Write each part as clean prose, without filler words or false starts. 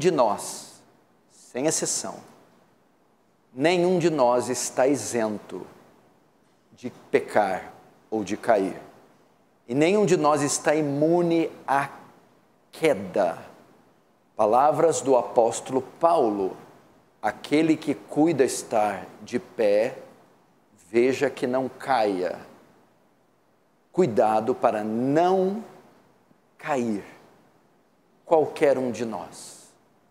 de nós, sem exceção, nenhum de nós está isento de pecar ou de cair. E nenhum de nós está imune à queda. Palavras do apóstolo Paulo: aquele que cuida estar de pé, veja que não caia. Cuidado para não cair, qualquer um de nós.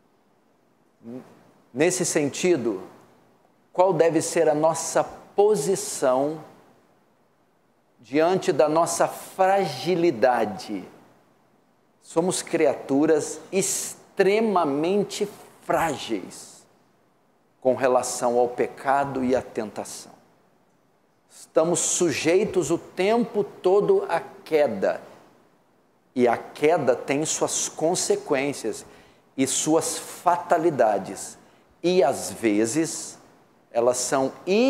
Nesse sentido, qual deve ser a nossa posição diante da nossa fragilidade? Somos criaturas extremamente frágeis com relação ao pecado e à tentação. Estamos sujeitos o tempo todo à queda. E a queda tem suas consequências e suas fatalidades. E às vezes elas são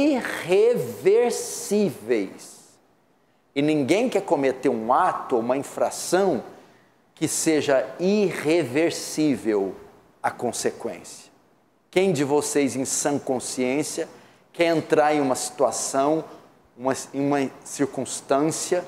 irreversíveis. E ninguém quer cometer um ato ou uma infração que seja irreversível a consequência. Quem de vocês em sã consciência quer entrar em uma situação, em uma circunstância,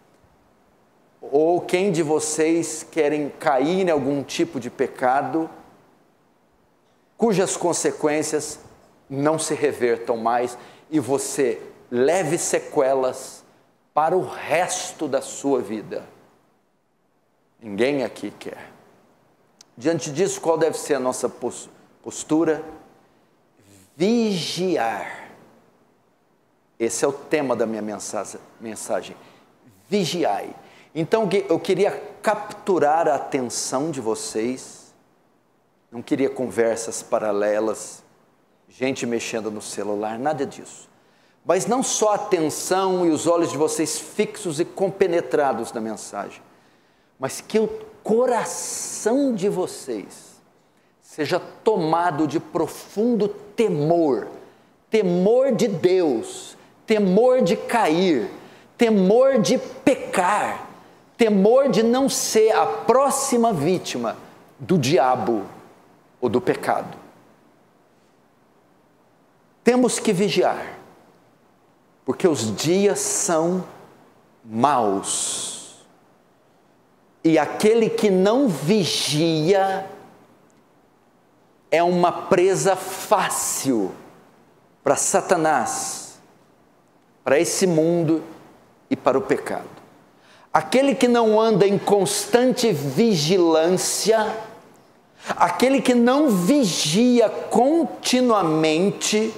ou quem de vocês querem cair em algum tipo de pecado, cujas consequências não se revertam mais e você leve sequelas para o resto da sua vida? Ninguém aqui quer. Diante disso, qual deve ser a nossa postura? Vigiar. Esse é o tema da minha mensagem. Vigiai. Então eu queria capturar a atenção de vocês. Não queria conversas paralelas, gente mexendo no celular, nada disso. Mas não só a atenção e os olhos de vocês fixos e compenetrados na mensagem, mas que o coração de vocês seja tomado de profundo temor, temor de Deus, temor de cair, temor de pecar, temor de não ser a próxima vítima do diabo ou do pecado. Temos que vigiar, porque os dias são maus. E aquele que não vigia é uma presa fácil para Satanás, para esse mundo e para o pecado. Aquele que não anda em constante vigilância, aquele que não vigia continuamente,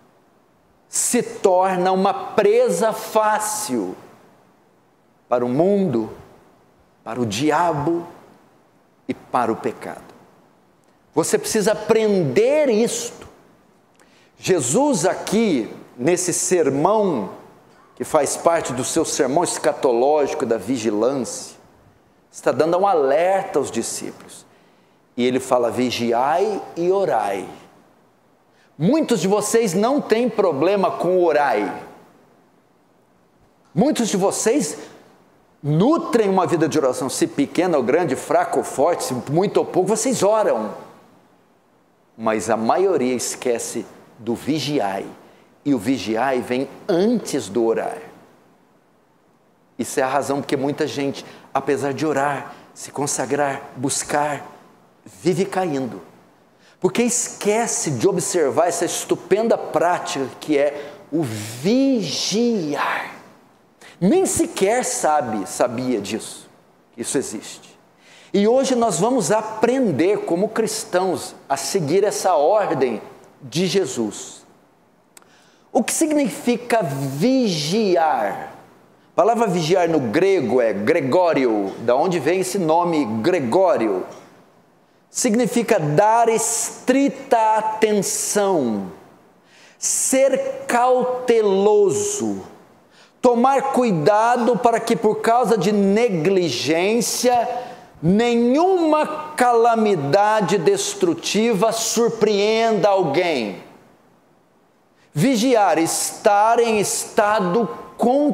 se torna uma presa fácil para o mundo, para o diabo e para o pecado. Você precisa aprender isto. Jesus aqui, nesse sermão, que faz parte do seu sermão escatológico da vigilância, está dando um alerta aos discípulos. E ele fala: vigiai e orai. Muitos de vocês não têm problema com orai. Muitos de vocês nutrem uma vida de oração, se pequena ou grande, fraco ou forte, se muito ou pouco, vocês oram. Mas a maioria esquece do vigiai. E o vigiai vem antes do orar. Isso é a razão porque muita gente, apesar de orar, se consagrar, buscar, vive caindo. Porque esquece de observar essa estupenda prática que é o vigiar. Nem sequer sabia disso, que isso existe. E hoje nós vamos aprender como cristãos a seguir essa ordem de Jesus. O que significa vigiar? A palavra vigiar no grego é Gregório, da onde vem esse nome Gregório. Significa dar estrita atenção, ser cauteloso, tomar cuidado para que por causa de negligência, nenhuma calamidade destrutiva surpreenda alguém. Vigiar, estar em estado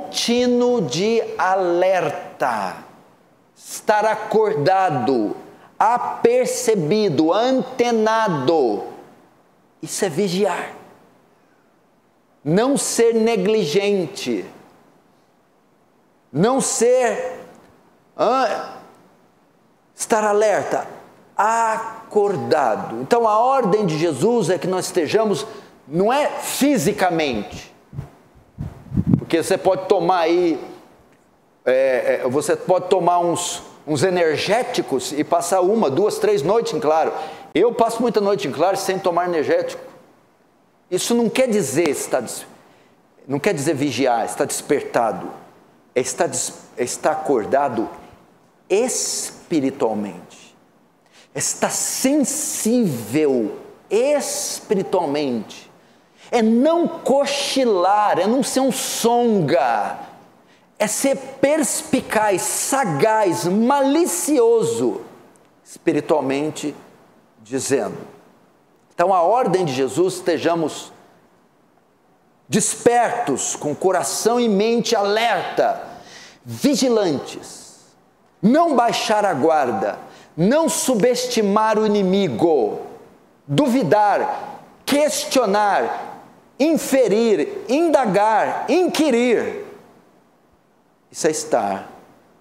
contínuo de alerta, estar acordado, apercebido, antenado. Isso é vigiar. Não ser negligente. Não ser... estar alerta, acordado. Então a ordem de Jesus é que nós estejamos, não é fisicamente, porque você pode tomar aí, você pode tomar uns energéticos e passar 1, 2, 3 noites em claro. Eu passo muita noite em claro sem tomar energético. Isso não quer dizer não quer dizer vigiar, está despertado, está acordado espiritualmente, está sensível espiritualmente, é não cochilar, é não ser um songa, é ser perspicaz, sagaz, malicioso, espiritualmente dizendo. Então a ordem de Jesus, estejamos despertos, com coração e mente alerta, vigilantes, não baixar a guarda, não subestimar o inimigo, duvidar, questionar, inferir, indagar, inquirir. Isso é estar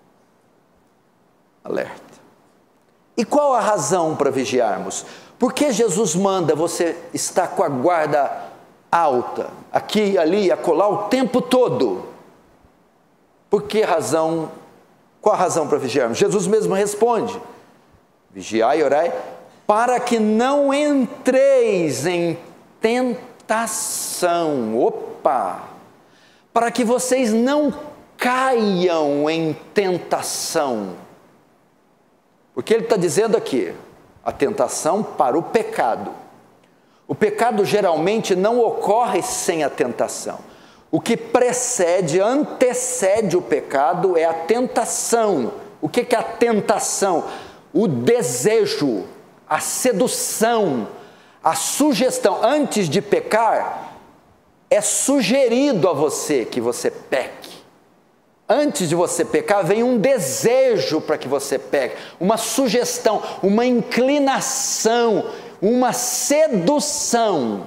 alerta. E qual a razão para vigiarmos? Por que Jesus manda você estar com a guarda alta, aqui, ali, acolá, o tempo todo? Por que razão? Qual a razão para vigiarmos? Jesus mesmo responde: vigiai e orai, para que não entreis em tentação. Opa! Para que vocês não caiam em tentação. Porque ele está dizendo aqui, a tentação para o pecado. O pecado geralmente não ocorre sem a tentação. O que antecede o pecado é a tentação. O que é a tentação? O desejo, a sedução, a sugestão. Antes de pecar, é sugerido a você que você peque. Antes de você pecar, vem um desejo para que você peque, uma sugestão, uma inclinação, uma sedução.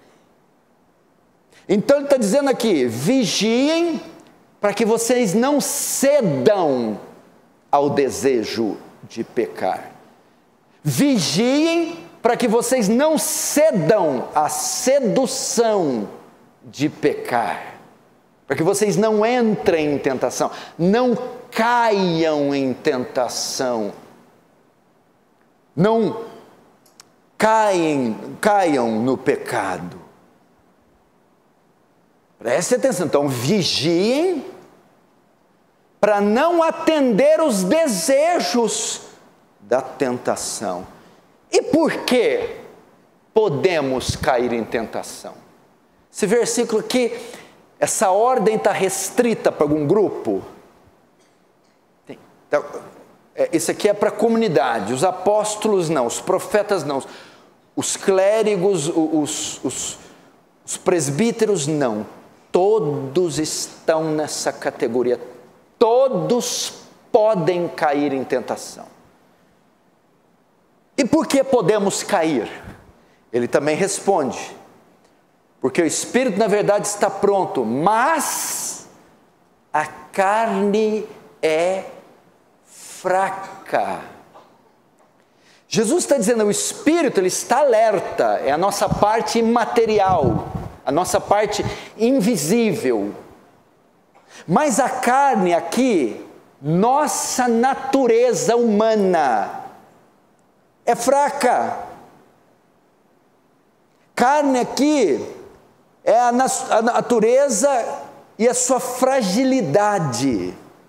Então ele está dizendo aqui: vigiem para que vocês não cedam ao desejo de pecar. Vigiem para que vocês não cedam à sedução de pecar. Para que vocês não entrem em tentação, não caiam em tentação, não caiam no pecado. Preste atenção, então vigiem para não atender os desejos da tentação. E por que podemos cair em tentação? Esse versículo aqui, essa ordem está restrita para algum grupo? Então, isso aqui é para a comunidade, os apóstolos não, os profetas não, os clérigos, os presbíteros não, todos estão nessa categoria, todos podem cair em tentação. E por que podemos cair? Ele também responde: porque o espírito na verdade está pronto, mas a carne é fraca. Jesus está dizendo, o espírito ele está alerta, é a nossa parte imaterial, a nossa parte invisível. Mas a carne aqui, nossa natureza humana, é fraca. Carne aqui é a natureza e a sua fragilidade.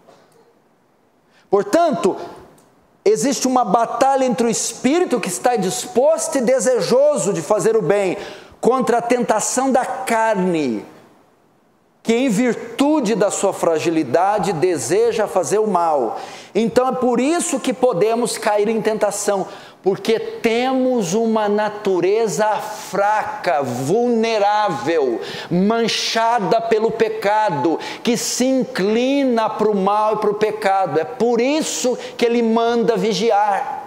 Portanto, existe uma batalha entre o espírito que está disposto e desejoso de fazer o bem, contra a tentação da carne, que em virtude da sua fragilidade deseja fazer o mal. Então é por isso que podemos cair em tentação, porque temos uma natureza fraca, vulnerável, manchada pelo pecado, que se inclina para o mal e para o pecado. É por isso que ele manda vigiar.